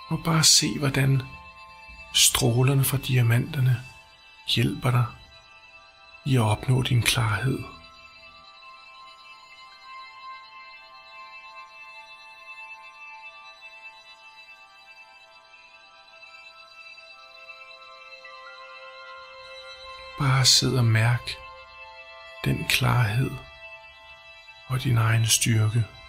Og bare se, hvordan strålerne fra diamanterne hjælper dig i at opnå din klarhed. Bare sid og mærk den klarhed og din egen styrke.